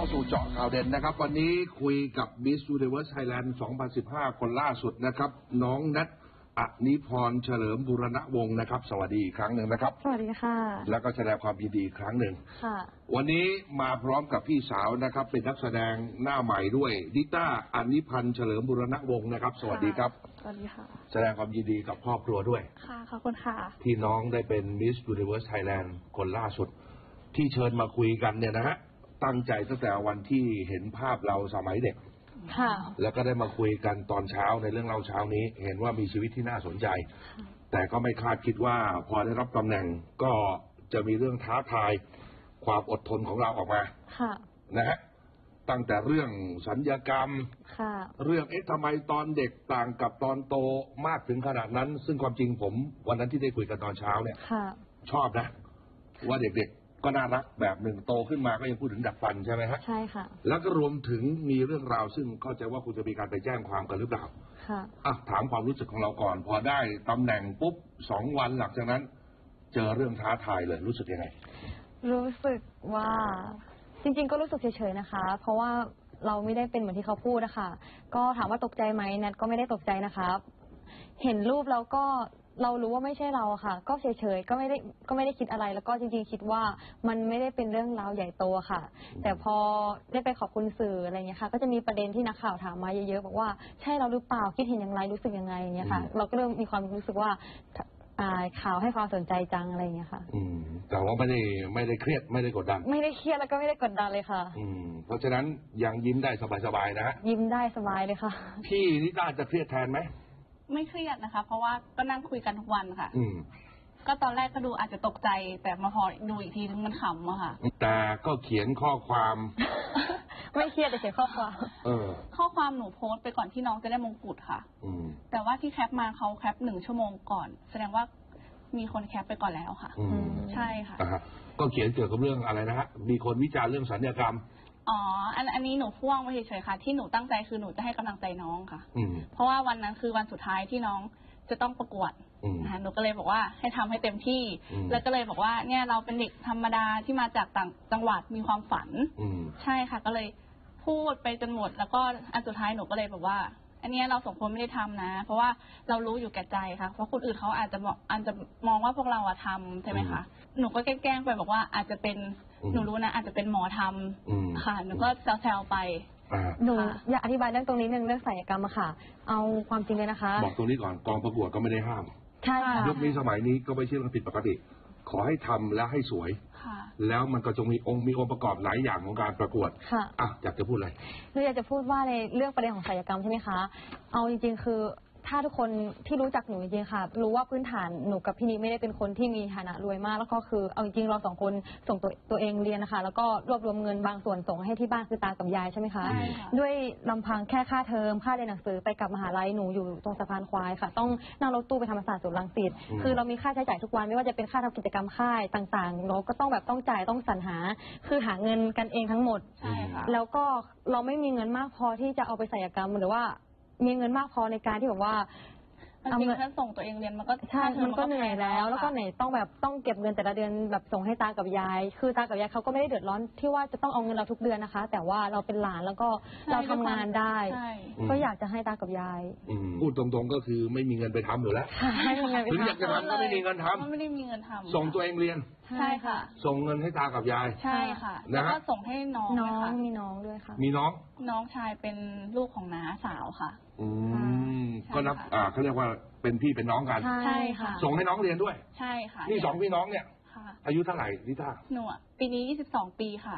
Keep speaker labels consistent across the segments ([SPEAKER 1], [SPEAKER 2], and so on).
[SPEAKER 1] สู่เจาะข่าวเด่นนะครับวันนี้คุยกับ Miss Universe Thailand 2015 คนล่าสุดนะครับน้องนัทอนิพรเฉลิมบุรณวงศ์นะครับสวัสดีอีกครั้งหนึ่งนะครับ
[SPEAKER 2] สวัสดีค่ะ
[SPEAKER 1] แล้วก็แสดงความยินดีอีกครั้งหนึ่ง
[SPEAKER 2] ค่ะ
[SPEAKER 1] วันนี้มาพร้อมกับพี่สาวนะครับเป็นนักแสดงหน้าใหม่ด้วยดิต้าอนิพันธ์เฉลิมบุรณวงศ์นะครับสวัสดีครับ
[SPEAKER 2] สวัสดีค่ะ
[SPEAKER 1] แสดงความยินดีกับครอบครัวด้วย
[SPEAKER 2] ค่ะขอบคุณค่ะ
[SPEAKER 1] ที่น้องได้เป็น Miss Universe Thailand คนล่าสุดที่เชิญมาคุยกันเนี่ยนะฮะตั้งใจตั้งแต่วันที่เห็นภาพเราสมัยเด็ก
[SPEAKER 2] ค่ะ
[SPEAKER 1] แล้วก็ได้มาคุยกันตอนเช้าในเรื่องเราเช้านี้เห็นว่ามีชีวิตที่น่าสนใจแต่ก็ไม่คาดคิดว่าพอได้รับตำแหน่งก็จะมีเรื่องท้าทายความอดทนของเราออกมา
[SPEAKER 2] ค่ะ
[SPEAKER 1] นะฮะตั้งแต่เรื่องสัญญกรรม
[SPEAKER 2] ค่ะ
[SPEAKER 1] เรื่องทำไมตอนเด็กต่างกับตอนโตมากถึงขนาดนั้นซึ่งความจริงผมวันนั้นที่ได้คุยกันตอนเช้าเนี่ยชอบนะว่าเด็กๆก็น่ารักแบบหนึ่งโตขึ้นมาก็ยังพูดถึงดัดฟันใช่ไหมฮะ
[SPEAKER 2] ใช่ค่ะ
[SPEAKER 1] แล้วก็รวมถึงมีเรื่องราวซึ่งเข้าใจว่าคุณจะมีการไปแจ้งความกันหรือเปล่า
[SPEAKER 2] ค่ะ
[SPEAKER 1] ถามความรู้สึกของเราก่อนพอได้ตำแหน่งปุ๊บ2 วันหลังจากนั้นเจอเรื่องท้าทายเลยรู้สึกยังไง
[SPEAKER 2] รู้สึกว่าจริงๆก็รู้สึกเฉยๆนะคะเพราะว่าเราไม่ได้เป็นเหมือนที่เขาพูดนะคะก็ถามว่าตกใจไหมแนทก็ไม่ได้ตกใจนะคะเห็นรูปแล้วก็เรารู้ว่าไม่ใช่เราค่ะก็เฉยๆก็ไม่ได้คิดอะไรแล้วก็จริงๆคิดว่ามันไม่ได้เป็นเรื่องราวใหญ่โตค่ะแต่พอได้ไปขอบคุณสื่ออะไรเงี้ยค่ะก็จะมีประเด็นที่นักข่าวถามมาเยอะๆบอกว่าใช่เราหรือเปล่าคิดเห็นอย่างไรรู้สึกยังไงอย่างเงี้ยค่ะเราก็เริ่มมีความรู้สึกว่าข่าวให้ความสนใจจังอะไรอย่างเงี้ยค่ะ
[SPEAKER 1] แต่ว่าไม่ได้เครียดไม่ได้กดดัน
[SPEAKER 2] ไม่ได้เครียดแล้วก็ไม่ได้กดดันเลยค่ะ
[SPEAKER 1] เพราะฉะนั้นยังยิ้มได้สบายๆนะฮะ
[SPEAKER 2] ยิ้มได้สบายเลยค่ะ
[SPEAKER 1] พี่นิต้าจะเครียดแทนไหม
[SPEAKER 3] ไม่เครียดนะคะเพราะว่าก็นั่งคุยกันทุกวันค่ะก็ตอนแรกก็ดูอาจจะตกใจแต่มาพอดูอีกทีนึงมันขำอะค่ะ
[SPEAKER 1] แต่ก็เขียนข้อความ
[SPEAKER 2] ไม่เครียดแต่เขียนข้อความ
[SPEAKER 3] ข้อความหนูโพสต์ไปก่อนที่น้องจะได้มงกุฎค่ะแต่ว่าที่แคปมาเขาแคป1 ชั่วโมงก่อนแสดงว่ามีคนแคปไปก่อนแล้วค่ะใช่ค่ะ
[SPEAKER 1] ก็เขียนเกี่ยวกับเรื่องอะไรนะฮะมีคนวิจารณ์เรื่องสัญญกรรม
[SPEAKER 3] อันนี้หนูพ่วงไว้เฉยๆค่ะที่หนูตั้งใจคือหนูจะให้กำลังใจน้องค่ะเพราะว่าวันนั้นคือวันสุดท้ายที่น้องจะต้องประกวดหนูก็เลยบอกว่าให้ทำให้เต็มที่แล้วก็เลยบอกว่าเนี่ยเราเป็นเด็กธรรมดาที่มาจากต่างจังหวัดมีความฝันใช่ค่ะก็เลยพูดไปจนหมดแล้วก็อันสุดท้ายหนูก็เลยบอกว่าอันนี้เราสองคนไม่ได้ทำนะเพราะว่าเรารู้อยู่แก่ใจค่ะเพราะคนอื่นเขาอาจจะมองว่าพวกเราทำใช่ไหมคะหนูก็แกล้งไปบอกว่าอาจจะเป็นหนูรู้นะอาจจะเป็นหมอทำค่ะหนูก็แซวๆไป
[SPEAKER 2] หนูอยากอธิบายเรื่องตรงนี้นึงเรื่องศัลยกรรมอะค่ะเอาความจริงเลยนะคะ
[SPEAKER 1] บอกตรงนี้ก่อนกองประกวดก็ไม่ได้ห้าม
[SPEAKER 2] ใช่ค่ะ
[SPEAKER 1] ยุคนี้สมัยนี้ก็ไม่ใช่เรื่องผิดปกติขอให้ทำและให้สวยแล้วมันก็จงมีองค์ประกอบหลายอย่างของการประกวดอยากจะพูดอะไร
[SPEAKER 2] อยากจะพูดว่าในเรื่องประเด็นของศัลยกรรมใช่ไหมคะเอาจริงๆคือถ้าทุกคนที่รู้จักหนูจริงๆค่ะรู้ว่าพื้นฐานหนูกับพี่นิไม่ได้เป็นคนที่มีฐานะรวยมากแล้วก็คือเอาจริงๆเรา2 คนส่งตัวเองเรียนนะคะแล้วก็รวบรวมเงินบางส่วนส่งให้ที่บ้านคือตากับยายใช่ไหมคะด้วยลำพังแค่ค่าเทอมค่าเรียนหนังสือไปกับมหาลัยหนูอยู่ตรงสะพานควายค่ะต้องนั่งรถตู้ไปธรรมศาสตร์ศูนย์รังสิตคือเรามีค่าใช้จ่ายทุกวันไม่ว่าจะเป็นค่าทำกิจกรรมค่ายต่างๆเราก็ต้องต้องจ่ายต้องสรรหาคือหาเงินกันเองทั้งหมดแล้วก็เราไม่มีเงินมากพอที่จะเอาไปศัลยกรรมหรือว่ามีเงินมากพอในการที่แบบว่า
[SPEAKER 3] เอาเงินแค่ส่งตัวเองเรียนมันก็
[SPEAKER 2] ใช่มันก็เหนื่อยแล้วก็ไหนต้องเก็บเงินแต่ละเดือนแบบส่งให้ตากับยายคือตากับยายเขาก็ไม่ได้เดือดร้อนที่ว่าจะต้องเอาเงินเราทุกเดือนนะคะแต่ว่าเราเป็นหลานแล้วก็เราทำงานได้ก็อยากจะให้ตากับยาย
[SPEAKER 1] พูดตรงๆก็คือไม่มีเงินไปทำอยู่แล้วถึงอยากจะทำก็ไม่มีเงินทำ
[SPEAKER 3] ไม่ได้มีเงินทำ
[SPEAKER 1] ส่งตัวเองเรียน
[SPEAKER 3] ใช่ค่ะ
[SPEAKER 1] ส่งเงินให้ตากับยาย
[SPEAKER 3] ใช่ค่ะแล้วก็ส่งให้น้อง
[SPEAKER 2] มีน้องด้วยค่ะ
[SPEAKER 1] มี
[SPEAKER 3] น้องชายเป็นลูกของน้าสาวค่ะ
[SPEAKER 1] ก็นับเขาเรียกว่าเป็นพี่เป็นน้องกัน
[SPEAKER 3] ใช่ค่ะ
[SPEAKER 1] ส่งให้น้องเรียนด้วย
[SPEAKER 3] ใช่ค่ะ
[SPEAKER 1] นี่2 พี่น้องเนี่ยอายุเท่าไหร่นิต้า
[SPEAKER 3] หนูปีนี้22 ปีค่ะ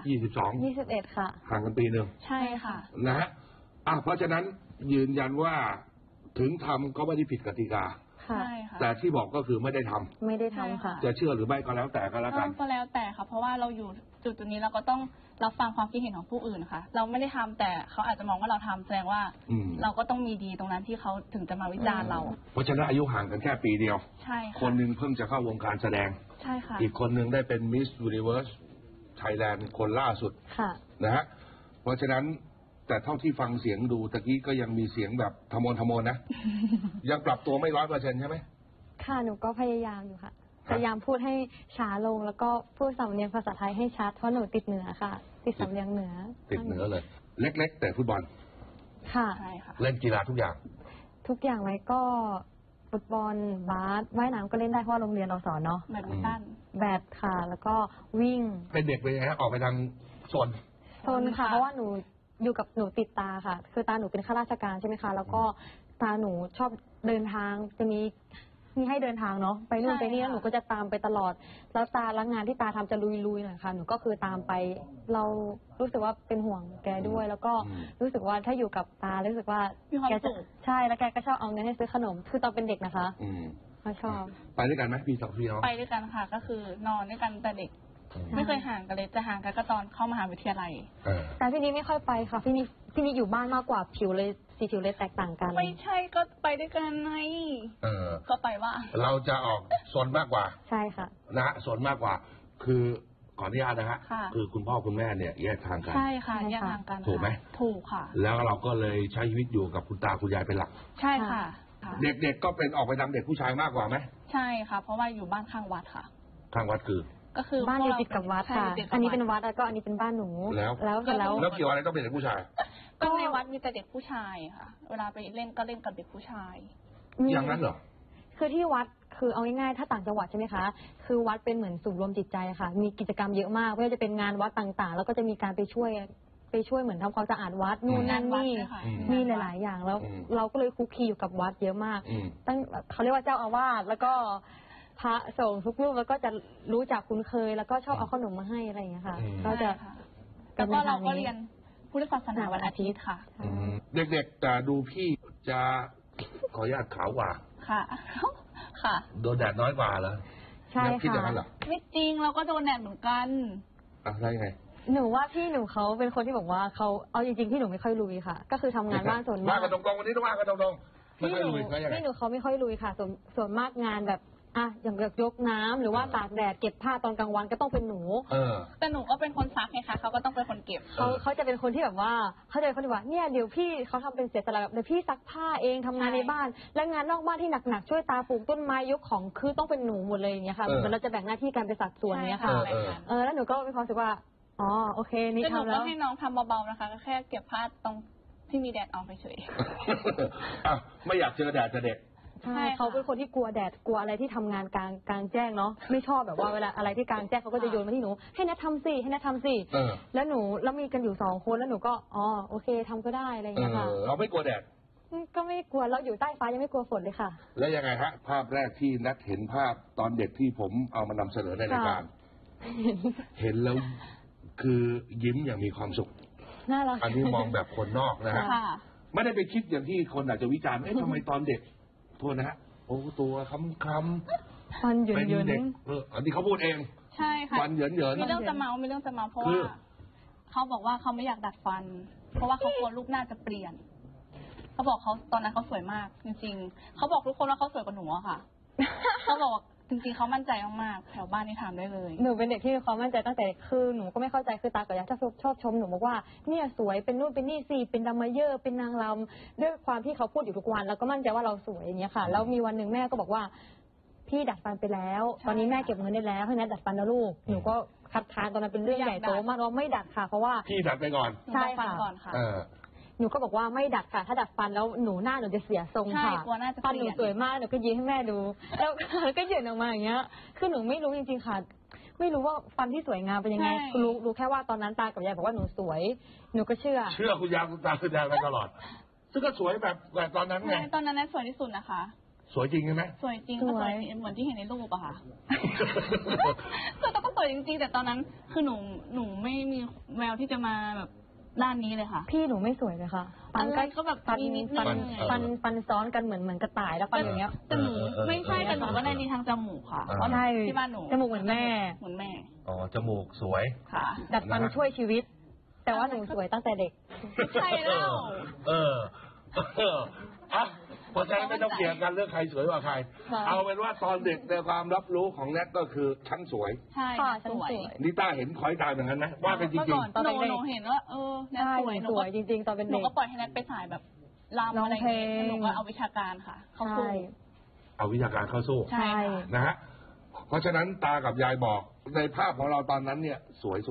[SPEAKER 2] 21ค่ะ
[SPEAKER 1] ห่างกันปีนึง
[SPEAKER 3] ใช่ค่ะ
[SPEAKER 1] นะฮะเพราะฉะนั้นยืนยันว่าถึงทำก็ไม่ได้ผิดกติกาแต่ที่บอกก็คือไม่ได้ท
[SPEAKER 2] ำค่ะ
[SPEAKER 1] จะเชื่อหรือไม่ก็แล้วแต่ก็แล้วกัน
[SPEAKER 3] ก็แล้วแต่ค่ะเพราะว่าเราอยู่จุดนี้เราก็ต้องรับฟังความคิดเห็นของผู้อื่นค่ะเราไม่ได้ทำแต่เขาอาจจะมองว่าเราทำแสดงว่าเราก็ต้องมีดีตรงนั้นที่เขาถึงจะมาวิจารณ์เรา
[SPEAKER 1] เพราะฉะนั้นอายุห่างกันแค่ปีเดียว
[SPEAKER 3] ใช่
[SPEAKER 1] คนหนึ่งเพิ่งจะเข้าวงการแสดง
[SPEAKER 3] ใช่ค่ะ
[SPEAKER 1] อีกคนหนึ่งได้เป็น Miss Universe Thailand คนล่าสุดนะฮะเพราะฉะนั้นแต่เท่าที่ฟังเสียงดูตะกี้ก็ยังมีเสียงแบบทมนนะยังปรับตัวไม่100%ใช่ไหม
[SPEAKER 2] ค่ะหนูก็พยายามอยู่ค่ะพยายามพูดให้ช้าลงแล้วก็พูดสำเนียงภาษาไทยให้ชัดเพราะหนูติดเหนือค่ะติดสำเนียงเหนือ
[SPEAKER 1] ติดเหนือเลย เล็กๆแต่ฟุตบอล
[SPEAKER 2] ค่ะ
[SPEAKER 3] ใช่ค่ะ
[SPEAKER 1] เล่นกีฬาทุกอย่าง
[SPEAKER 2] ทุกอย่างไหมก็ฟุตบอลบาสว่ายน้ำก็เล่นได้เพราะว่าโรงเรียนเราสอนเนาะ
[SPEAKER 3] แบดมินตัน
[SPEAKER 2] แบดค่ะ แล้วก็วิ่ง
[SPEAKER 1] เป็นเด็กเป็นไงฮะออกไปทางโซน
[SPEAKER 2] โซนค่ะ เพราะว่าหนูอยู่กับหนูติดตาค่ะ คือตาหนูเป็นข้าราชการใช่ไหมคะ แล้วก็ตาหนูชอบเดินทาง จะมีให้เดินทางเนาะ ไปนู่นไปนี่แล้วหนูก็จะตามไปตลอด แล้วตาแล้วงานที่ตาทำจะลุยๆหน่อยค่ะ หนูก็คือตามไป เรารู้สึกว่าเป็นห่วงแกด้วย แล้วก็รู้สึกว่าถ้าอยู่กับตา รู้สึกว่า
[SPEAKER 3] มีความ
[SPEAKER 2] แกจะ
[SPEAKER 3] สุข
[SPEAKER 2] ใช่ แล้วแกก็ชอบเอาเงินให้ซื้อขนม คือตอนเป็นเด็กนะคะ
[SPEAKER 1] อืม
[SPEAKER 2] เขาชอบ
[SPEAKER 1] ไปด้วยกันไหมพี่สองพี่น้อง
[SPEAKER 3] ไปด้วยกันค่ะ ก็คือนอนด้วยกันแต่เด็ก ไม่เคยห่างกันเลย จะห่างกันก็ตอนเข้ามหาวิทยาลัย
[SPEAKER 2] แต่พี่นี้ไม่ค่อยไปค่ะ พี่นี้อยู่บ้านมากกว่าผิวเลยสีผิวเลยแตกต่างกัน
[SPEAKER 3] ไม่ใช่ก็ไปด้วยกันไง ก็ไปว่า
[SPEAKER 1] เราจะออกโซนมากกว่า
[SPEAKER 2] ใช่ค่ะ
[SPEAKER 1] นะฮะโซนมากกว่า คือขออนุญาตนะฮะ
[SPEAKER 3] ค่ะ
[SPEAKER 1] คือคุณพ่อคุณแม่เนี่ยแยกทางกัน
[SPEAKER 3] ใช่ค่ะ
[SPEAKER 2] ใช่ค่ะ
[SPEAKER 3] แยกทางกัน
[SPEAKER 1] ถูกไหม
[SPEAKER 3] ค่ะถูกค่ะ
[SPEAKER 1] แล้วเราก็เลยใช้ชีวิตอยู่กับคุณตาคุณยายเป็นหลัก
[SPEAKER 3] ใช่ค่ะค่ะ
[SPEAKER 1] เด็กๆก็เป็นออกไปทางเด็กผู้ชายมากกว่าไหม
[SPEAKER 3] ใช่ค่ะ เพราะว่าอยู่บ้านข้างวัดค่ะ
[SPEAKER 1] ทางวัดคือ
[SPEAKER 3] ก็คือ
[SPEAKER 2] บ้านอยู่ติดกับวัด
[SPEAKER 3] ใช่
[SPEAKER 2] ค่ะ
[SPEAKER 3] ยู่ติดกับ
[SPEAKER 2] อันนี้เป็นวัดแล้วก็อันนี้เป็นบ้านหนู
[SPEAKER 1] แล้ว
[SPEAKER 2] แล้วเสร็จแล้ว
[SPEAKER 1] แล้วเกี่ยวอะไรต้องเป็นเด็กผู้ชาย
[SPEAKER 3] ก็ในวัดมีแต่เด็กผู้ชายค่ะ เวลาไปเล่นก็เล่นกับเด็กผู้ชาย
[SPEAKER 1] อย่างนั้นเหรอ
[SPEAKER 2] คือที่วัดคือเอาง่ายๆถ้าต่างจังหวัดใช่ไหมคะ คือวัดเป็นเหมือนศูนย์รวมจิตใจค่ะ มีกิจกรรมเยอะมากไม่ว่าจะเป็นงานวัดต่างๆ แล้วก็จะมีการไปช่วยเหมือนทำความสะอาดวัดนู่นนั่นนี่
[SPEAKER 3] งานวัดด้วยค่ะ
[SPEAKER 2] มีหลาย ๆ อย่างแล้ว เราก็เลยคุกคีอยู่กับวัดเยอะมาก
[SPEAKER 1] อืม
[SPEAKER 2] ตั้งเขาเรียกว่าเจ้าอาวาสแล้วก็พระสงฆ์ทุกรูปแล้วก็จะรู้จักคุ้นเคย แล้วก็ชอบเอาขนมมาให้อะไรอย่างเงี้ยค่ะ ก็จะ
[SPEAKER 3] ใช่ค่ะแล้วก็เราก็เรียนพุทธศาสนาวันอาทิตย์ค่ะ
[SPEAKER 1] เด็กๆแต่ดูพี่จะขออนุญาตขาวกว่า
[SPEAKER 3] ค่ะ ค่ะ
[SPEAKER 1] โดนแดดน้อยกว่าเหรอ
[SPEAKER 2] ใช่
[SPEAKER 1] แล้วคิดอย่าง
[SPEAKER 2] ค่ะ
[SPEAKER 1] นั้นเหรอ
[SPEAKER 3] ไม่จริงเราก็โดนแดดเหมือนกัน
[SPEAKER 1] อะไรไง
[SPEAKER 2] หนูว่าพี่หนูเขาเป็นคนที่บอกว่าเขาเอาจริงๆพี่หนูไม่ค่อยลุยค่ะ ก็คือทำงานบ้านส่วนมา
[SPEAKER 1] ว่าก กันตรงๆวันนี้ต้องว่ากันตรงๆไม่
[SPEAKER 2] พี่
[SPEAKER 1] ค่อย
[SPEAKER 2] หนู
[SPEAKER 1] ลุยเขายังไง
[SPEAKER 2] พี่หนูเขาไม่ค่อยลุยค่ะ ส่วนมากงานแบบอย่างยกน้ำหรือว่าตากแดดเก็บผ้าตอนกลางวันก็ต้องเป็นหนู
[SPEAKER 3] แต่หนูก็เป็นคนซักไงคะเขาก็ต้องเป็นคนเก็บ
[SPEAKER 2] เขาจะเป็นคนที่แบบว่าเขาจะเป็นคนที่ว่าเนี่ยเดี๋ยวพี่เขาทำเป็นเสียสละแบบเดี๋ยวพี่ซักผ้าเองทำงานในบ้าน แล้วงานนอกบ้านที่หนักๆช่วยตาปลูกต้นไม้ยกของคือต้องเป็นหนูหมดเลยอย่างเงี้ยค่ะเหมือนเราจะแบ่งหน้าที่กันไปสัดส่วนเนี้ยค่ะ
[SPEAKER 3] ใช่ค่ะ
[SPEAKER 2] แล้วหนูก็มีความรู้สึกว่าอ๋อโอเคนี่
[SPEAKER 3] แต่หนู
[SPEAKER 2] ทำแล้
[SPEAKER 3] ก็
[SPEAKER 2] ว
[SPEAKER 3] ให้น้องทำเบาๆนะคะ ก็แค่เก็บผ้าตรงที่มีแดดออกไปเฉย
[SPEAKER 1] ไม่อยากเจอแดดจะเด็ก
[SPEAKER 2] ใช่เขาเป็นคนที่กลัวแดดกลัวอะไรที่ทำงานกลางแจ้งเนาะไม่ชอบแบบว่าเวลาอะไรที่กลางแจ้งเขาก็จะโยนมาที่หนูให้นัททำสิให้นัททำสิแล้วมีกันอยู่2 คนแล้วหนูก็อ๋อโอเคทำก็ได้อะไรอย่างเงี้ยค่ะ
[SPEAKER 1] เราไม่กลัวแดด
[SPEAKER 2] ก็ไม่กลัวเราอยู่ใต้ฟ้ายังไม่กลัวฝนเลยค่ะ
[SPEAKER 1] แล้วยังไงฮะ ภาพแรกที่นัดเห็นภาพตอนเด็กที่ผมเอามานำเสนอในรายการ เห็นแล้วคือยิ้มอย่างมีความสุข
[SPEAKER 2] น่ารัก
[SPEAKER 1] อันนี้มองแบบคนนอกนะฮะ
[SPEAKER 3] ค่ะ
[SPEAKER 1] ไม่ได้ไปคิดอย่างที่คนอาจจะวิจารณ์ทำไมตอนเด็กโทษนะฮะโอ้ตัวคำ
[SPEAKER 2] ฟันหยุน
[SPEAKER 1] เป็น
[SPEAKER 2] หยุน
[SPEAKER 1] เด็กอันนี้เขาพูดเอง
[SPEAKER 3] ใช่ค่ะ
[SPEAKER 1] ฟันเหยินเหยิน
[SPEAKER 3] มีเรื่องจะเมาเพราะ
[SPEAKER 1] คื
[SPEAKER 3] ว่า
[SPEAKER 1] อ
[SPEAKER 3] เขาบอกว่าเขาไม่อยากดัดฟัน เพราะว่าเขากลัวรูปหน้าจะเปลี่ยน เขาบอกเขาตอนนั้นเขาสวยมาก จริงๆ เขาบอกทุกคนว่าเขาสวยกว่าหนูอะค่ะ เขาบอกจริงๆเขามั่นใจมากๆแถวบ้านนี่ถามได้เลย
[SPEAKER 2] หนูเป็นเด็กที่มีความมั่นใจตั้งแต่เด็กคือหนูก็ไม่เข้าใจคือตากับยายชอบชมหนูบอกว่าเนี่ยสวยเป็นนู่นเป็นนี่สิเป็นดัมเมเยอร์เป็นนางรำด้วยความที่เขาพูดอยู่ทุกวันแล้วก็มั่นใจว่าเราสวยอย่างเงี้ยค่ะแล้วมีวันหนึ่งแม่ก็บอกว่าพี่ดัดฟันไปแล้ว ตอนนี้แม่เก็บเงินได้แล้วให้นัดดัดฟันนะลูกหนูก็คัดค้านตอนนั้นเป็นเรื่องใหญ่โตมากว่าไม่ดัดค่ะเพราะว่า
[SPEAKER 1] พี่ดัดไปก่อน
[SPEAKER 3] หนูดัดฟันก่อนค่ะ
[SPEAKER 2] หนูก็บอกว่าไม่ดัดค่ะ ถ้าดัดฟันแล้วหนูหน้าหนูจะเสียทรง
[SPEAKER 3] ใช่
[SPEAKER 2] ค่ะ
[SPEAKER 3] กลัวหน้าจะเปลี่ยน
[SPEAKER 2] ฟันหนูสวยมากหนูก็ยิ้มให้แม่ดู แล้วก็ยืนออกมาอย่างเงี้ย คือหนูไม่รู้จริงๆค่ะ ไม่รู้ว่าฟันที่สวยงามเป็นยังไงรู้แค่ว่าตอนนั้นตากับยายบอกว่าหนูสวย หนูก็เชื่อ
[SPEAKER 1] คุณยายคุณตาคุณยายมาตลอด ซึ่งก็สวยแบบตอนนั้นไง
[SPEAKER 3] ใช่ตอนนั้นน่ะสวยที่สุดนะคะ
[SPEAKER 1] สวยจริงใช่ไหม
[SPEAKER 3] สวยจริงก็สวยเหมือนที่เห็นในรูปอะค่ะแต่ก็สวยจริงๆแต่ตอนนั้นคือหนูไม่มีแววที่จะมาแบบด้านนี้เลยค่ะ
[SPEAKER 2] พี่หนูไม่สวยเลยค่ะ
[SPEAKER 3] อะไรก็แบบ
[SPEAKER 2] ฟัน
[SPEAKER 3] มีนิดนึง
[SPEAKER 2] ฟันซ้อนกันเหมือนกระต่ายแล้วฟันอย่างเงี้ย
[SPEAKER 3] แต่หนูไม่ใช่แต่หนูก็ได้ดีทางจมูกค่ะเพราะ
[SPEAKER 2] ใช่
[SPEAKER 3] ที่บ้านหนู
[SPEAKER 2] จมูกเหมือนแม่
[SPEAKER 3] เหมือนแม่
[SPEAKER 1] อ๋อจมูกสวย
[SPEAKER 3] ค่ะ
[SPEAKER 2] ดัดฟันช่วยชีวิต แต่ว่าหนูสวยตั้งแต่เด็ก
[SPEAKER 3] ใช่แล้ว
[SPEAKER 1] เพราะฉะนั้นไม่ต้องเกี่ยงกันเรื่องใครสวยกว่าใคร
[SPEAKER 2] ค่ะ
[SPEAKER 1] เอาเป็นว่าตอนเด็กในความรับรู้ของแนทก็คือฉันสวย
[SPEAKER 3] ใช่
[SPEAKER 2] ค่ะ
[SPEAKER 3] สวย
[SPEAKER 2] ฉันสวย
[SPEAKER 1] นิต้าเห็นคอยตามอย่างนั้นไหมว่ากันจริง
[SPEAKER 2] ตอน
[SPEAKER 3] หนู
[SPEAKER 2] เด็ก
[SPEAKER 3] หนูเห็นว่าแนท
[SPEAKER 2] ใช่
[SPEAKER 3] สวย
[SPEAKER 2] หนูสวยจริงๆตอนเป็น
[SPEAKER 3] หนู
[SPEAKER 2] เด็ก
[SPEAKER 3] ก็ปล่อยให้แนทไปสายแบบรำอะไรอย่างเงี้ย
[SPEAKER 2] ร้องเพลง
[SPEAKER 3] หนูก็เอาวิชาการค่ะ เข้าสู้
[SPEAKER 2] ใช่
[SPEAKER 1] ๆ เอาวิชาการเข้าสู้
[SPEAKER 3] ใช่ค่ะ
[SPEAKER 1] นะฮะเพราะฉะนั้นตากับยายบอกในภาพของเราตอนนั้นเนี่ยสวยสุด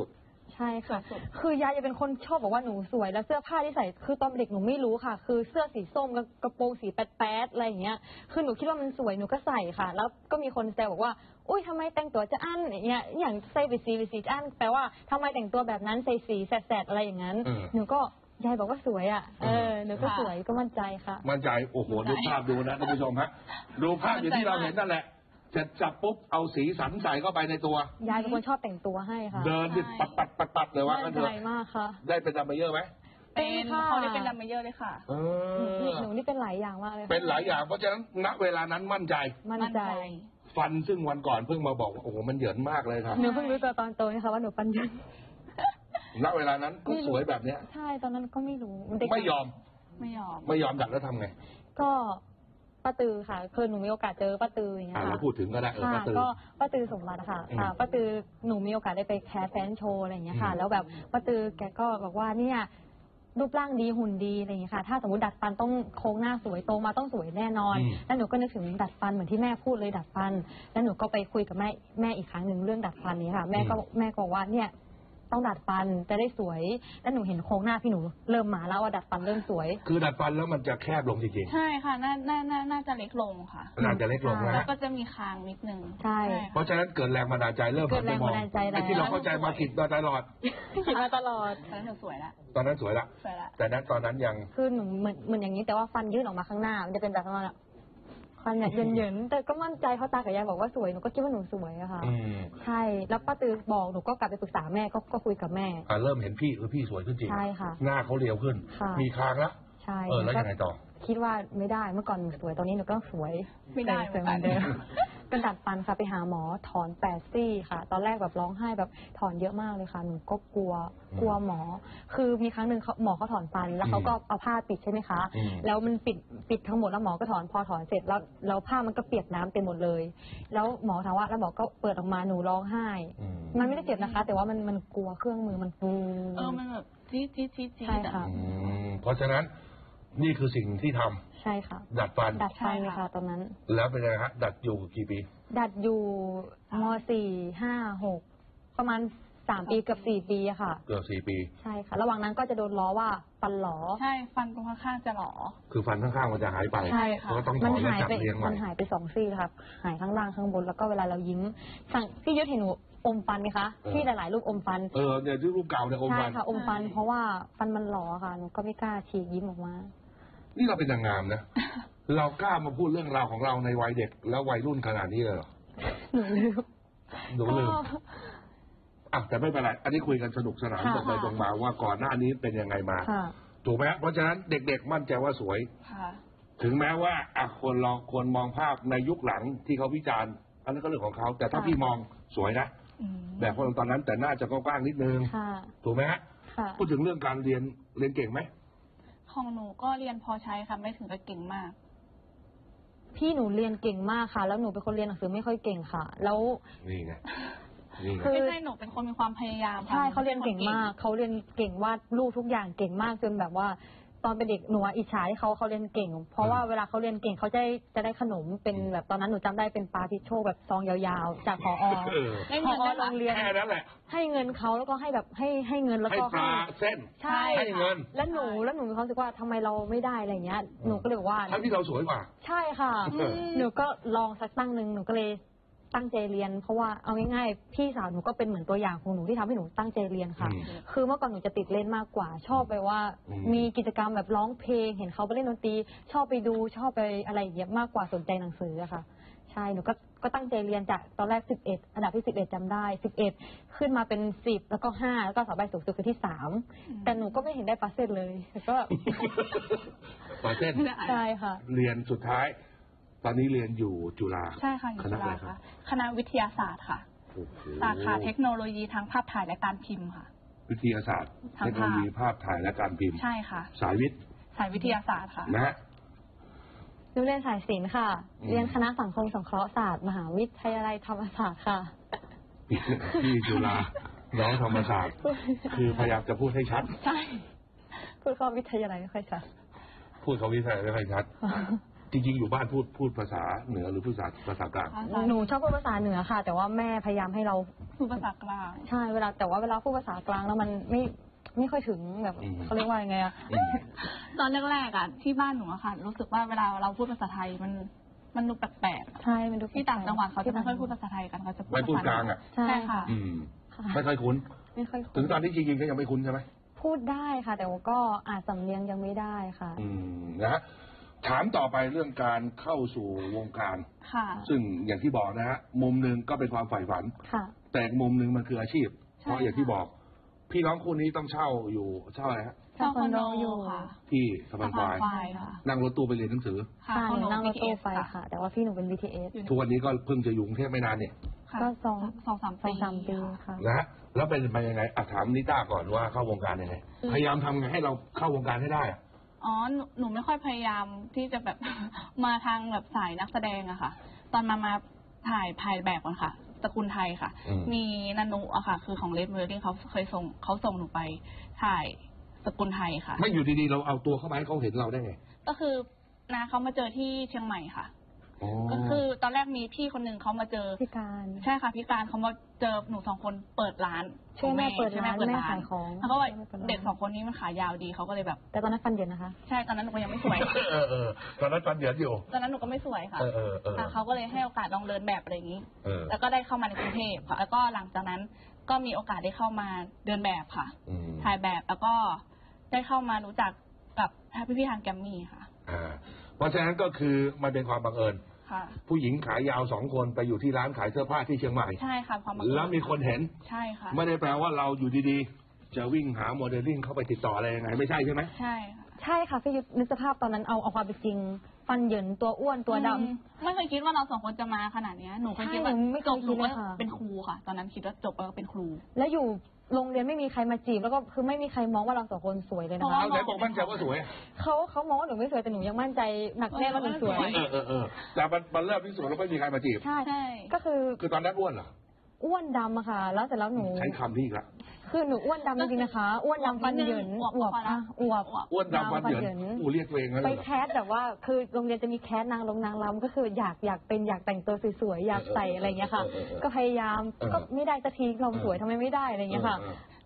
[SPEAKER 2] ใช่ค่ะคือยายจะเป็นคนชอบบอกว่าหนูสวยแล้วเสื้อผ้าที่ใส่คือตอนเด็กหนูไม่รู้ค่ะคือเสื้อสีส้มกับกระโปรงสีแป๊ดๆอะไรอย่างเงี้ยคือหนูคิดว่ามันสวยหนูก็ใส่ค่ะแล้วก็มีคนแซวบอกว่าอุ้ยทำไมแต่งตัวจะอั้นอย่างเงี้ยอย่างใส่ไปสีจะอั้นแปลว่าทำไมแต่งตัวแบบนั้นใส่สีแสดๆอะไรอย่างนั้นหนูก็ยายบอกว่าสวยอ่ะหนูก็สวยก็มั่นใจค่ะ
[SPEAKER 1] มั่นใจโอ้โหดูภาพดูนะท่านผู้ชมฮะดูภาพอย่างที่เราเห็นนั่นแหละเสร็จจับปุ๊บเอาสีสันใส่เข้าไปในตัวย
[SPEAKER 2] ายเป็นคนชอบแต่งตัวให้ค่ะ
[SPEAKER 1] เดินดิปัดเลยว่า
[SPEAKER 2] มั่นใจมากค่ะ
[SPEAKER 1] ได้เป็นดัมเมเยอร์ไหม
[SPEAKER 3] เป็นเขาได้เป็นดัมเมเยอร์เลยค่ะ
[SPEAKER 2] หนูนี่เป็นหลายอย่างมากเลย
[SPEAKER 1] เป็นหลายอย่างเพราะฉะนั้นณเวลานั้นมั่นใจฟันซึ่งวันก่อนเพิ่งมาบอกว่าโอ้โหมันเหยินมากเลยครับ
[SPEAKER 2] หนูเพิ่งรู้ตัวตอนโตนะคะว่าหนูฟันเหยิน
[SPEAKER 1] ณเวลานั้นก็สวยแบบเนี้ย
[SPEAKER 2] ใช่ตอนนั้นก็ไม่รู้
[SPEAKER 1] ไม่ยอมดักแล้วทำไง
[SPEAKER 2] ก็ป้าตือค่ะคือหนูมีโอกาสเจอป้าตืออย่างเงี้ย
[SPEAKER 1] เราพูดถึงก็ได้ป้าตือ
[SPEAKER 2] ก็ป้าตือสมบัติค่ะป้าตือหนูมีโอกาสได้ไปแคสแฟนโชว์อะไรอย่างเงี้ยค่ะแล้วแบบป้าตือแกก็บอกว่าเนี่ยรูปร่างดีหุ่นดีอะไรอย่างเงี้ยค่ะถ้าสมมติดัดฟันต้องโค้งหน้าสวยโตมาต้องสวยแน่นอนแล้วหนูก็นึกถึงดัดฟันเหมือนที่แม่พูดเลยดัดฟันแล้วหนูก็ไปคุยกับแม่อีกครั้งหนึ่งเรื่องดัดฟันนี้ค่ะแม่ก็บอกว่าเนี่ยต้องดัดฟันจะได้สวยแล้วหนูเห็นโครงหน้าพี่หนูเริ่มมาแล้วว่าดัดฟันเริ่มสวย
[SPEAKER 1] คือดัดฟันแล้วมันจะแคบลงจริง
[SPEAKER 3] ๆใช่ค่ะน่าจะเล็กลงค่ะ
[SPEAKER 1] น่าจะเล็กลงนะ
[SPEAKER 3] แล้วก็จะมีคางนิดนึง
[SPEAKER 2] ใช่
[SPEAKER 1] เพราะฉะนั้นเกิดแรงบันดาลใจเริ่มหันไปมองไอ้ที่เราเข้าใจมาผิดมาตลอด
[SPEAKER 2] ผิดมาตลอด
[SPEAKER 3] ตอนนั้นสวยละ
[SPEAKER 1] ตอนนั้นสวยละแต่นั้นตอนนั้นยัง
[SPEAKER 2] คือหนูเหมือนอย่างนี้แต่ว่าฟันยื่นออกมาข้างหน้ามันจะเป็นแบบนั้นฟันเนี่ยเยินๆแต่ก็มั่นใจเพราะตากับยายบอกว่าสวยหนูก็คิดว่าหนูสวยอะค่ะใช่แล้วป้าตือบอกหนูก็กลับไปปรึกษาแม่ก็คุยกับแม่
[SPEAKER 1] เริ่มเห็นพี่สวยขึ้นจริง
[SPEAKER 2] ใช่ค่ะ
[SPEAKER 1] หน้าเขาเรียวขึ้นมีคางแล้ว
[SPEAKER 2] ใช่
[SPEAKER 1] แล้วยังไงต่อ
[SPEAKER 2] คิดว่าไม่ได้เมื่อก่อนหนูสวยตอนนี้หนูก็สวย
[SPEAKER 3] ไม่ได้
[SPEAKER 2] เหมือนเดิมก็ดัดฟันค่ะไปหาหมอถอน8 ซี่ค่ะตอนแรกแบบร้องไห้แบบถอนเยอะมากเลยค่ะหนูก็กลัวหมอคือมีครั้งหนึ่งหมอเขาถอนฟันแล้วเขาก็เอาผ้าปิดใช่ไหมคะแล้วมันปิดทั้งหมดแล้วหมอก็ถอนพอถอนเสร็จแล้วผ้ามันก็เปียกน้ำเต็มหมดเลยแล้วหมอถามว่าแล้วหมอก็เปิดออกมาหนูร้องไห้มันไม่ได้เจ็บนะคะแต่ว่ามันกลัวเครื่องมือมัน
[SPEAKER 3] มันแบบจี๊ด
[SPEAKER 2] ใช่ค่ะ
[SPEAKER 1] เพราะฉะนั้นนี่คือสิ่งที่ท
[SPEAKER 2] ำใช่ค่ะ
[SPEAKER 1] ดัดฟัน
[SPEAKER 2] เลยค่ะตอนนั้น
[SPEAKER 1] แล้วเป็นไงฮะดัดอยู่กี่ปี
[SPEAKER 2] ดัดอยู่ม.4 5 6ประมาณ3 ปีเกือบ4 ปีอะค่ะ
[SPEAKER 1] เกือบ4 ปี
[SPEAKER 2] ใช่ค่ะระหว่างนั้นก็จะโดนล้อว่าฟันหลอ
[SPEAKER 3] ใช่ฟันตรงข้างๆจะหลอ
[SPEAKER 1] คือฟันข้างๆมันจะหายไป
[SPEAKER 2] ใช่ค่ะ
[SPEAKER 1] ก็ต้องถอนแล้วจัดเรียงใหม่
[SPEAKER 2] มันหายไป2 ซี่ค่ะหายข้างล่างข้างบนแล้วก็เวลาเรายิ้มพี่ยุทธเห็นหนูอมฟันไหมคะที่หลายๆรูปอมฟัน
[SPEAKER 1] เนี่ยที่รูปเก่าเนี่ยอมฟัน
[SPEAKER 2] ใช่ค่ะอมฟันเพราะว่าฟันมันหลอค่ะหนูก็ไม่กล้าฉีกยิ้มออกมา
[SPEAKER 1] นี่เราเป็นนางงามนะ เรากล้ามาพูดเรื่องราวของเราในวัยเด็กแล้ววัยรุ่นขนาดนี้เลยเหรอ
[SPEAKER 2] หนูลื
[SPEAKER 1] มแต่ไม่เป็นไรอันนี้คุยกันสนุกสนานตรงไปตรงมาว่าก่อนหน้านี้เป็นยังไงมาถูกไหมเพราะฉะนั้นเด็กๆมั่นใจว่าสวยถึงแม้ว่าคนมองภาพในยุคหลังที่เขาวิจารณ์อันนั้นก็เรื่องของเขาแต่ถ้าพี่มองสวยนะแบบคนตอนนั้นแต่น่าจะกว้างนิดนึงถูกไหมฮะพูดถึงเรื่องการเรียนเก่งไหม
[SPEAKER 3] ของหนูก็เรียนพอใช้ค่ะไม่ถึงกับเก่งมาก
[SPEAKER 2] พี่หนูเรียนเก่งมากค่ะแล้วหนูเป็นคนเรียนหนังสือไม่ค่อยเก่งค่ะแล้ว
[SPEAKER 1] นี่ไง
[SPEAKER 3] ไม่ใช่หนูเป็นคนมีความพยายาม
[SPEAKER 2] ใช่เขาเรียนเก่งมากเขาเรียนเก่งวาดรูปทุกอย่างเก่งมากจนแบบว่าตอนเป็นเด็กหนูอิจฉาที่เขาเรียนเก่งเพราะว่าเวลาเขาเรียนเก่งเขาจะได้ขนมเป็นแบบตอนนั้นหนูจำได้เป็นปาทิโชแบบซองยาวๆจากผอ.โรงเรียน
[SPEAKER 1] แค่นั้นแหละ
[SPEAKER 2] ให้เงินเขาแล้วก็ให้แบบให้เงินแล้วก็
[SPEAKER 1] ให้ปลาเส้น
[SPEAKER 2] ใช่
[SPEAKER 1] ให้เงิน
[SPEAKER 2] แล้วหนูมีความรู้สึกว่าทำไมเราไม่ได้อะไรเงี้ยหนูก็เลยว่า
[SPEAKER 1] ทั้งที่เราสวยกว่า
[SPEAKER 2] ใช่ค่ะหนูก็ลองสักตั้งหนึ่งหนูก็เลยตั้งใจเรียนเพราะว่าเอาง่ายๆพี่สาวหนูก็เป็นเหมือนตัวอย่างของหนูที่ทำให้หนูตั้งใจเรียนค่ะคือเมื่อก่อนหนูจะติดเล่นมากกว่าชอบไปว่ามีกิจกรรมแบบร้องเพลงเห็นเขาไปเล่นดนตรีชอบไปดูชอบไปอะไรอย่างเงี้ยมากกว่าสนใจหนังสืออะค่ะใช่หนูก็ตั้งใจเรียนจากตอนแรก11อันดับที่11จำได้11ขึ้นมาเป็น10แล้วก็5แล้วก็สอบใบสูงสุดคือที่3แต่หนูก็ไม่เห็นได้ปาเซ็นเลยก็
[SPEAKER 1] ปาเซ็น
[SPEAKER 2] ใช่ค่ะ
[SPEAKER 1] เรียนสุดท้ายตอนนี้เรียนอยู่จุฬา
[SPEAKER 3] ใช่ค่ะอยู่จุฬาค่ะคณะวิทยาศาสตร์ค่ะสาขาเทคโนโลยีทางภาพถ่ายและการพิมพ์ค่ะ
[SPEAKER 1] วิทยาศาสตร์เทคโนโลยีภาพถ่ายและการพิมพ์
[SPEAKER 3] ใช่ค่ะ
[SPEAKER 1] สาย
[SPEAKER 3] วิทยาศาสตร์ค่ะ
[SPEAKER 1] นะ
[SPEAKER 2] หนูเรียนสายศิลป์ค่ะเรียนคณะสังคมสงเคราะห์ศาสตร์มหาวิทยาลัยธรรมศาสตร์ค่ะ
[SPEAKER 1] ที่จุฬาน้องธรรมศาสตร์คือพยายามจะพูดให้ชัด
[SPEAKER 2] ใช่พูดคำวิทยาลัยไม่ค่อยชัด
[SPEAKER 1] พูดคำวิทยาลัยไม่ค่อยชัดจริงๆอยู่บ้านพูดภาษาเหนือหรือภาษากลาง
[SPEAKER 2] หนูชอบพูดภาษาเหนือค่ะ แต่ว่าแม่พยายามให้เรา
[SPEAKER 3] พูดภาษากลาง
[SPEAKER 2] ใช่แต่ว่าเวลาพูดภาษากลางแล้วมันไม่ค่อยถึงแบบเขาเรียกว่ายังไงอะ
[SPEAKER 3] ตอนแรกๆอ่ะที่บ้านหนูอะค่ะ รู้สึกว่าเวลาเราพูดภาษาไทยมันดูแปลกๆ
[SPEAKER 2] ใช่มันดู
[SPEAKER 3] ที่ต่างจังหวัดเขาจะไม่ค่อยพูดภาษาไทยกันเขาจะ
[SPEAKER 1] ไม่พูดกลางอ่ะ
[SPEAKER 2] ใช่ค่ะ
[SPEAKER 1] ไม่ค่อยคุ้น
[SPEAKER 2] ไม่ค่อยคุ้น
[SPEAKER 1] ถึงตอนที่จริงๆก็ยังไม่คุ้นใช่ไหม
[SPEAKER 2] พูดได้ค่ะ แต่ว่าก็อาจสำเนียงยังไม่ได้ค่ะ
[SPEAKER 1] นะฮะถามต่อไปเรื่องการเข้าสู่วงการ
[SPEAKER 3] ค่ะ
[SPEAKER 1] ซึ่งอย่างที่บอกนะฮะมุมหนึ่งก็เป็นความใฝ่ฝัน
[SPEAKER 2] ค่ะ
[SPEAKER 1] แต่อีกมุมหนึ่งมันคืออาชีพ
[SPEAKER 3] ใช่
[SPEAKER 1] เพราะอย่างที่บอก พี่น้องคู่นี้ต้องเช่าอะไรฮะ
[SPEAKER 3] เช่าคอนโดอยู่ค่ะ
[SPEAKER 1] ที่สะพานควาย
[SPEAKER 3] ค่ะ
[SPEAKER 1] นั่งรถตู้ไปเรียนหนังสือ
[SPEAKER 3] ค่ะ
[SPEAKER 2] ใช่หนูนั่งรถตู้
[SPEAKER 3] BTS
[SPEAKER 2] ไปค่ะ แต่ว่าพี่หนูเป็น BTS
[SPEAKER 1] ทุกวันนี้ก็เพิ่งจะอยู่กรุงเทพไม่นานเนี่ย
[SPEAKER 3] ค่ะ
[SPEAKER 2] ก็สอง
[SPEAKER 3] สาม
[SPEAKER 2] ปีค่ะ
[SPEAKER 1] นะฮะแล้วเป็นมายังไงถามนิต้าก่อนว่าเข้าวงการยังไงพยายามทำไงให้เราเข้าวงการให้ได้อะ
[SPEAKER 3] อ๋อหนูไม่ค่อยพยายามที่จะแบบ มาทางแบบสายนักแสดงอะค่ะ ตอนมาถ่ายแบบก่อนค่ะตระกูลไทยค่ะ มีนันุอะค่ะ คือของเลดเวอร์ที่เขาเคยส่งหนูไปถ่ายตระกูลไทยค่ะ
[SPEAKER 1] ไม่อยู่ดีๆเราเอาตัวเข้ามาให้เขาเห็นเราได้ไง
[SPEAKER 3] ก็คือนาเขามาเจอที่เชียงใหม่ค่ะ
[SPEAKER 1] อ๋อ
[SPEAKER 3] ก็คือตอนแรกมีพี่คนหนึ่งเขามาเจอ
[SPEAKER 2] พี่การ
[SPEAKER 3] ใช่ค่ะพี่การเขามาเจอหนู2 คนเปิดร้าน
[SPEAKER 2] ช่วยแม่เปิด
[SPEAKER 3] ช่วย
[SPEAKER 2] ร้าน
[SPEAKER 3] เปิด
[SPEAKER 2] แม่
[SPEAKER 3] ร้าน
[SPEAKER 2] ขายของ
[SPEAKER 3] แล้วก็ว่าเด็ก2 คนนี้มันขายาวดีเขาก็เลยแบบ
[SPEAKER 2] แต่ตอนนั้นฟันเย็นนะคะ
[SPEAKER 3] ใช่ตอนนั้นหนูก็ยังไม่สวย
[SPEAKER 1] ตอนนั้นฟันเหยินอยู่
[SPEAKER 3] ตอนนั้นหนูก็ไม่สวยค่ะค่ะเขาก็เลยให้โอกาสลองเดินแบบอะไรอย่างนี้ แล้วก็ได้เข้ามาในกรุงเทพค่ะ แล้วก็หลังจากนั้นก็มีโอกาสได้เข้ามาเดินแบบค่ะ ถ่ายแบบแล้วก็ได้เข้ามารู้จักกับพี่ทางแกรมมี่ค่ะ
[SPEAKER 1] เพราะฉะนั้นก็คือมันเป็นความบังเอิญ
[SPEAKER 3] ค่ะ
[SPEAKER 1] ผู้หญิงขายาว2 คนไปอยู่ที่ร้านขายเสื้อผ้าที่เชียงใหม่
[SPEAKER 3] ใช่ค่ะความบังเอิญ
[SPEAKER 1] แล้วมีคนเห็น
[SPEAKER 3] ใช่ค่ะ
[SPEAKER 1] ไม่ได้แปลว่าเราอยู่ดีๆ จะวิ่งหาโมเดลลิ่งเข้าไปติดต่ออะไรยังไงไม่ใช่ใช่ไหม
[SPEAKER 3] ใช่ค่ะ
[SPEAKER 2] ใช่ค่ะพี่ยุทธนึกสภาพตอนนั้นเอาความเป็นจริง ฟันเหยินตัวอ้วนตัวดำ
[SPEAKER 3] ไม่เคยคิดว่าเรา2 คนจะมาขนาดเนี้ยหนูเคยคิดว่า
[SPEAKER 2] ใช่หนูไม่เคย
[SPEAKER 3] จบหนู
[SPEAKER 2] คิดเล
[SPEAKER 3] ก็
[SPEAKER 2] ยค่ะ
[SPEAKER 3] เป็นครูค่ะ ตอนนั้นคิดว่าจบแล้วก็เป็นครู
[SPEAKER 2] แล้วอยู่โรงเรียนไม่มีใครมาจีบแล้วก็คือไม่มีใครมองว่าเรา2 คนสวยเลยนะคะ
[SPEAKER 1] เอาไหนบอกมั่นใจว่าสวย
[SPEAKER 2] เขามองว่าหนูไม่สวยแต่หนูยังมั่นใจหนักแน่ว่าหนูสวย
[SPEAKER 1] แต่มันเริ่มพิสูจน์แล้วไม่มีใครมาจีบ
[SPEAKER 2] ใช่
[SPEAKER 3] ใช่
[SPEAKER 2] ก็คือ
[SPEAKER 1] คือตอนนั้นอ้วนเหรอ
[SPEAKER 2] อ้วนดำอะค่ะ แล้วเสร็จแล้วหนู
[SPEAKER 1] ใช้คำที่อีกละ
[SPEAKER 2] คือหนูอ้วนดำจริงๆนะคะ อ้วนดำฟันเหยินอวบอะอวบ
[SPEAKER 1] อ้วนดำฟันเหยินกูเรียกตัวเองแล้ว
[SPEAKER 2] ไป
[SPEAKER 1] เหรอ
[SPEAKER 2] แคสแบบว่าคือโรงเรียนจะมีแคสนางรำก็คืออยากแต่งตัวสวยๆอยากใส่อะไรอย่างเงี้ยค่ะ ก็พยายามก็ไม่ได้สักทีเราสวยทำไมไม่ได้อะไรอย่างเงี้ยค่ะ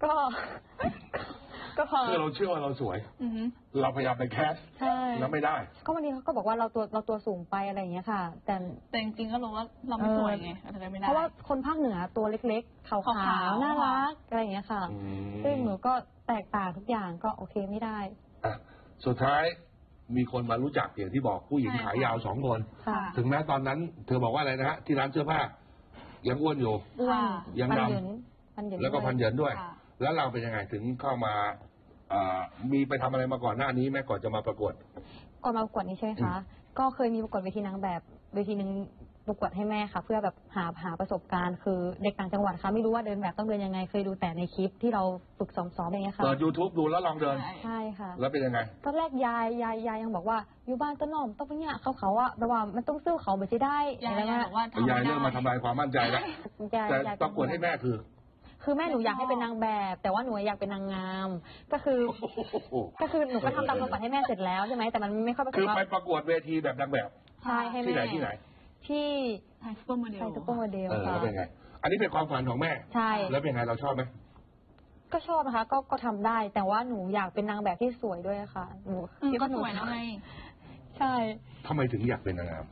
[SPEAKER 2] ก็พอ
[SPEAKER 1] คือเราเชื่อว่าเราสวย เราพยายามไปแคส
[SPEAKER 2] ใช่
[SPEAKER 1] แล้วไม่ได้
[SPEAKER 2] ก็วันนี้เขาก็บอกว่าเราตัวสูงไปอะไรอย่างเงี้ยค่ะ
[SPEAKER 3] แต่จริงๆก็รู้ว่าเราไม่สวยไงเราเลยไม่ได้
[SPEAKER 2] เพราะว่าคนภาคเหนือตัวเล็กๆขาวๆน่ารักอะไรอย่างเงี้ยค่ะซึ่งหนูก็แตกต่างทุกอย่างก็โอเคไม่ได้
[SPEAKER 1] สุดท้ายมีคนมารู้จักอย่างที่บอกผู้หญิงขายาว2 คน
[SPEAKER 2] ค่ะ
[SPEAKER 1] ถึงแม้ตอนนั้น เธอบอกว่าอะไรนะฮะที่ร้านเสื้อผ้ายังอ้วนอยู่
[SPEAKER 2] อ้วน
[SPEAKER 1] ยังดำ
[SPEAKER 2] ฟันเหยิน
[SPEAKER 1] แล้วก็พันเหยินด้วย
[SPEAKER 3] ค่ะ
[SPEAKER 1] แล้วเราเป็นยังไงถึงเข้ามามีไปทำอะไรมาก่อนหน้านี้แม่ก่อนจะมาประกวด
[SPEAKER 2] ก่อนมาประกวดนี้ใช่ไหมคะ ก็เคยมีประกวดเวทีนางแบบเวทีหนึ่งประกวดให้แม่ค่ะ เพื่อแบบหาประสบการณ์คือเด็กต่างจังหวัดค่ะไม่รู้ว่าเดินแบบต้องเดินยังไง เคยดูแต่ในคลิปที่เราฝึกซ้อมๆอะไรเงี้ยค่ะ
[SPEAKER 1] เปิด YouTube ดูแล้วลองเดิน
[SPEAKER 2] ใช่ค่ะ
[SPEAKER 1] แล้วเป็นยังไง
[SPEAKER 2] ตอนแรกยายยังบอกว่าอยู่บ้านต้นหอมต้องไปเนี่ยเขาว่าแบบว่ามันต้องสู้เขาไปจะได้
[SPEAKER 3] ยาย
[SPEAKER 2] อะไรเงี้ย
[SPEAKER 3] บอกว่าทำ
[SPEAKER 1] ยาย
[SPEAKER 3] ไม่ได้
[SPEAKER 1] เริ่มมาทำลายความมั่นใจแล้ว แต่ประกวดให้แม่คือ
[SPEAKER 2] แม่หนูอยากให้เป็นนางแบบ แต่ว่าหนูอยากเป็นนางงาม ก็คือหนูก็ทำตามความฝันให้แม่เสร็จแล้วใช่ไหมแต่มันไม่ค่อยประสบ
[SPEAKER 1] คือไปประกวดเวทีแบบนางแบบ
[SPEAKER 2] ใช่ให้
[SPEAKER 1] ที่
[SPEAKER 2] แม่
[SPEAKER 1] ไหน
[SPEAKER 2] ที่
[SPEAKER 3] ไทยซุปเปอร์โมเดล
[SPEAKER 2] ไทยซุปเปอร์โมเดล
[SPEAKER 1] แล้
[SPEAKER 2] ค่ะ
[SPEAKER 1] วเป็นไง อันนี้เป็นความฝันของแม่
[SPEAKER 2] ใช่
[SPEAKER 1] แล้วเป็นไงเราชอบไหม
[SPEAKER 2] ก็ชอบนะคะก็ทำได้ แต่ว่าหนูอยากเป็นนางแบบที่สวยด้วยค่ะหนูคิด
[SPEAKER 3] ก็
[SPEAKER 2] ว่าหนู
[SPEAKER 3] สวยแล้วไง
[SPEAKER 2] ใช่
[SPEAKER 1] ทำไมถึงอยากเป็นนางงาม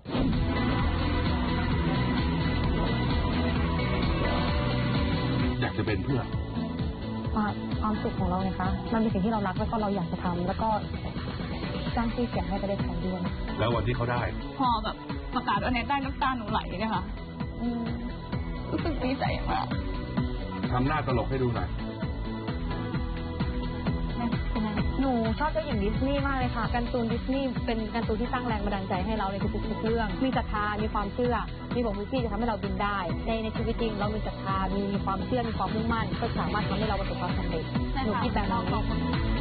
[SPEAKER 1] อยากจะเป็นเพื่อ
[SPEAKER 2] ความสุขของเราไงคะมันเป็นสิ่งที่เรารักแล้วก็เราอยากจะทำแล้วก็สร้างชื่อเสียงให้ประเทศไทยด้วย
[SPEAKER 1] แล้ววันที่เขาได้
[SPEAKER 3] พอแบบประกาศว่าเน็ตได้น้ำตาหนูไหลเลยค่ะรู้สึกดีใจมาก
[SPEAKER 1] ทำหน้าตลกให้ดูหน่อย
[SPEAKER 2] หนูชอบเจ้าหญิงดิสนีย์มากเลยค่ะการ์ตูนดิสนีย์เป็นการ์ตูนที่สร้างแรงบันดาลใจให้เราในทุกๆเรื่องมีศรัทธามีความเชื่อมีผมวิธีจะทำให้เราบินได้ในชีวิตจริงเรามีศรัทธามีความเชื่อมีความมุ่งมั่นก็สามารถทำให้เราประสบความสำเร็จหนูคิดแบบนี้